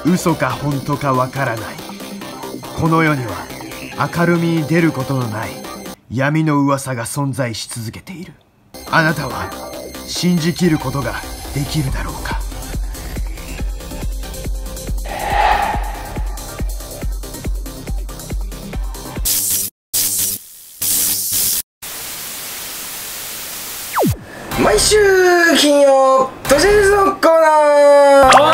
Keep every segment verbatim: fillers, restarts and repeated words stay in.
嘘か本当かわからない。この世には明るみに出ることのない闇の噂が存在し続けている。あなたは信じきることができるだろうか。 毎週金曜都市ニュースのコーナー。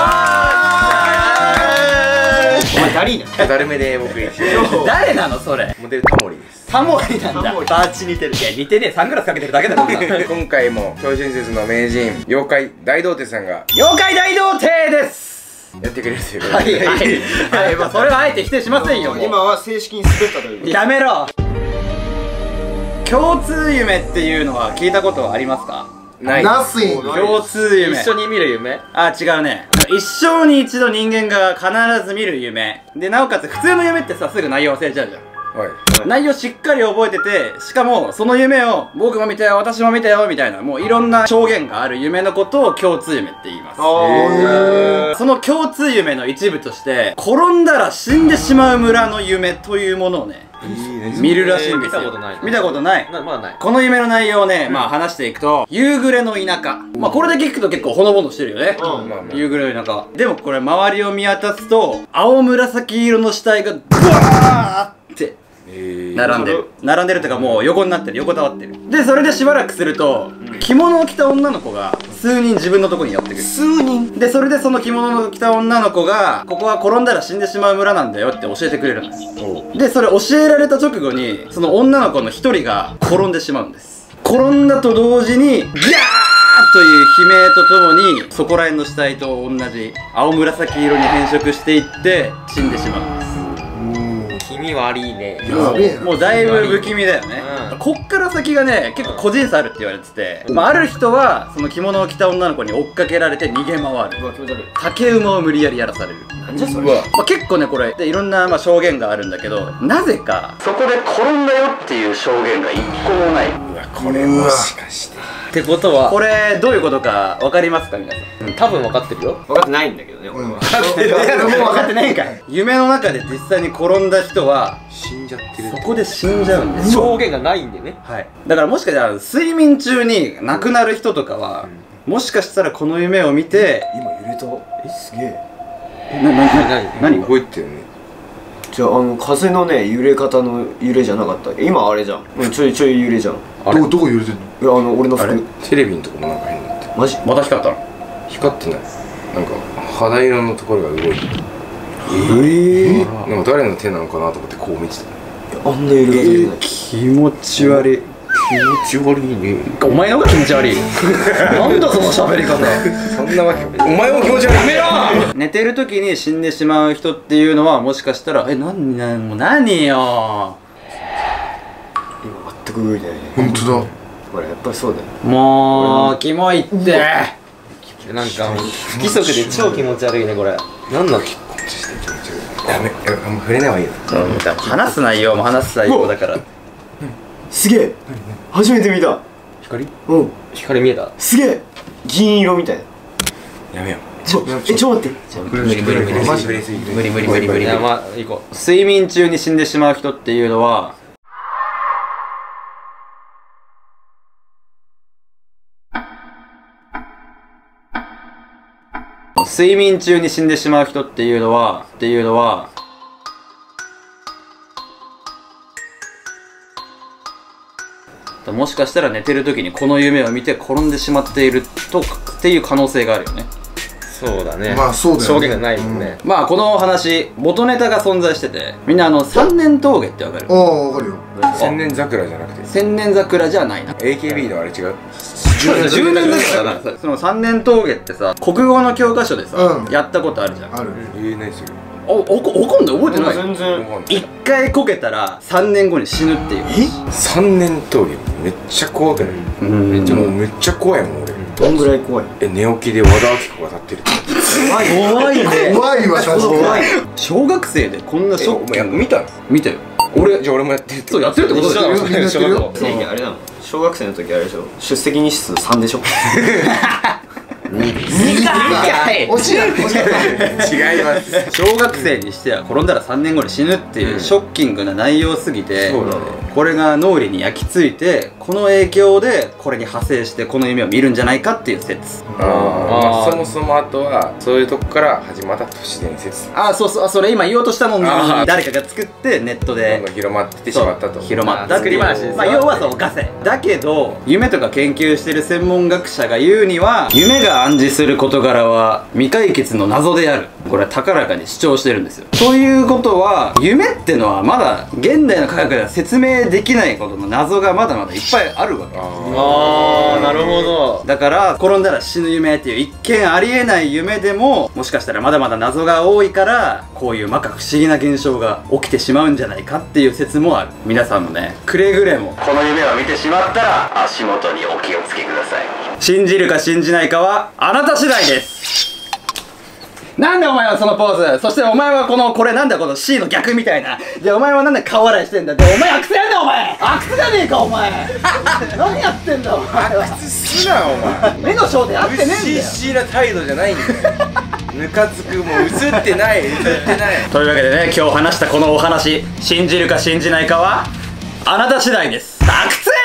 お前ダリーナだるめで僕誰なのそれ。 モデルタモリです。 タモリなんだ。バーチ似てる。いや似てねえ、サングラスかけてるだけだろ。 今回も超新説の名人妖怪大童貞さんが妖怪大童貞です。 やってくれるということはいで、 はいはい、まあそれはあえて否定しませんよ。 今は正式に滑ったという。 やめろ。共通夢っていうのは聞いたことありますか？ ない。 ナスイン。 共通夢。 一緒に見る夢？ あ、違うね。一生に一度人間が必ず見る夢で、なおかつ普通の夢ってさ、すぐ内容忘れちゃうじゃん。 はい。 内容しっかり覚えてて、しかもその夢を僕も見たよ、私も見たよみたいな、もういろんな証言がある夢のことを共通夢って言います。その共通夢の一部として、転んだら死んでしまう村の夢というものをね、見るらしいんですよ。 見たことない。 見たことない。 なまだない。 この夢の内容をね、まあ話していくと、夕暮れの田舎。まあこれだけ聞くと結構ほのぼのしてるよね。 まあまあ夕暮れの田舎。でもこれ周りを見渡すと、青紫色の死体がブワーって並んでる。並んでるというかもう横になってる。横たわってる。で、それでしばらくすると、着物を着た女の子が数人自分のとこにやってくる。数人で、それでその着物を着た女の子が、ここは転んだら死んでしまう村なんだよって教えてくれるんです。で、それ教えられた直後に、その女の子の一人が転んでしまうんです。転んだと同時に、ギャーという悲鳴とともに、そこら辺の死体と同じ青紫色に変色していって死んでしまうんです。 気味悪いね。 やべえな。 もうだいぶ不気味だよね、 うん、 こっから先がね結構個人差あるって言われてて、まあ、ある人はその着物を着た女の子に追っかけられて逃げ回る。竹馬を無理やりやらされる。 なんじゃそれ。 まあ、結構ねこれでいろんなまあ証言があるんだけど、なぜかそこで転んだよっていう証言が一個もない。 うわ、これもしかしてってことはこれどういうことか分かりますか皆さん。 多分分かってるよ。 分かってないんだけどね、俺は。 もう分かってないんかい。夢の中で実際に転んだ人は死んじゃってる。 そこで死んじゃうんです。 証言がないんでね。 はい。だからもしかしたら睡眠中に亡くなる人とかは、うん、もしかしたらこの夢を見て今揺れた。え、すげえ。 え、な、な、な、何が覚えてるね。 じゃあ、あの風のね揺れ方の揺れじゃなかった。今あれじゃん。うん、ちょいちょい揺れじゃん。 どこどこ揺れてんの？ いや、あの俺の服。 テレビのとこもなんか変になってる。 マジ？ また光ったの？ 光ってない。なんか肌色のところが動いてる。 ええ。 なんか誰の手なのかなと思ってこう見てた。 あんな揺れ方じゃない。 気持ち悪い。 気持ち悪いね。 お前の方が気持ち悪い。なんだその喋り方。 そんなわけ。お前も気持ち悪い。やめろ。 寝てる時に死んでしまう人っていうのはもしかしたら、え、何、何、もう何よ。 今全く動いてないね。 本当だ。 ほら、やっぱりそうだよ。 もう、キモいって。 なんか不規則で超気持ち悪いねこれ。なんだっけ。 こっちして気持ち悪い。やめ、あんま触れない方がいいよ。 話す内容も話す内容だから。 すげえ。初めて見た。 光？ うん。 光見えた？ すげえ。銀色みたいな。 やめよちょ、え、ちょ待って。 無理無理無理マジ触れすぎる。 無理無理無理無理。 いやまあ行こう。 睡眠中に死んでしまう人っていうのは睡眠中に死んでしまう人っていうのはっていうのはもしかしたら寝てる時にこの夢を見て転んでしまっているとっていう可能性があるよね。 そうだね。 まあそうだよね。 証言がないもんね。 まあこの話元ネタが存在してて、みんなあの三年峠ってわかる？ ああ、わかるよ。 千年桜じゃなくて千年桜じゃないな。 エーケービー のあれ違う。 じゅうねん桜だな。その三年峠ってさ、国語の教科書でさ、 うんやったことあるじゃん。 ある。 えー、何それ。 お、おこ、おこんない覚えてない？ 全然。 一回こけたら三年後に死ぬっていう。 え？ 三年峠めっちゃ怖くない？ うんめっちゃもうめっちゃ怖いもん俺。 どんぐらい怖い？ え、寝起きで和田アキ子が立ってる。 怖い。怖いね。 怖いわ、正直。 怖い。 小学生でこんなショッお前キング。 見たの？ 見たよ。 俺じゃあ俺もやってるって。 そうやってるってことじゃん。 やってるやってるよ。 正義あれなの。小学生の時あれでしょ。出席日数さんでしょ。 にかい惜しいな惜しい違います小学生にしては転んだらさんねんごに死ぬっていうショッキングな内容すぎて、 そうだねこれが脳裏に焼き付いて、この影響でこれに派生してこの夢を見るんじゃないかっていう説。 ああそもそもあとはそういうとこから始まった都市伝説あ、そうそう、それ今言おうとしたのにあー誰かが作ってネットどんでどん広まってってしまったと。 広まったっていう作り話ですよまあ要はそうガセだけど、夢とか研究してる専門学者が言うには、夢が暗示する事柄は未解決の謎である、これは高らかに主張してるんですよ。ということは夢ってのはまだ現代の科学では説明できないことの謎がまだまだいっぱいあるわけ。 ああなるほど。 だから転んだら死ぬ夢っていう一見ありえない夢でも、もしかしたらまだまだ謎が多いからこういう摩訶不思議な現象が起きてしまうんじゃないかっていう説もある。皆さんもね、くれぐれもこの夢を見てしまったら足元にお気をつけください。信じるか信じないかはあなた次第です。なんでお前はそのポーズ、そしてお前はこのこれなんだこの C の逆みたいな、じゃあお前はなんで顔笑いしてんだ、でお前阿久津やんだお前、阿久津じゃねえかお前何やってんだお前は、 すなお前目の焦点合ってねえんだよ。 うししな態度じゃないんだよムカつく、もう映ってない映ってないというわけでね、今日話したこのお話、信じるか信じないかはあなた次第です。阿久津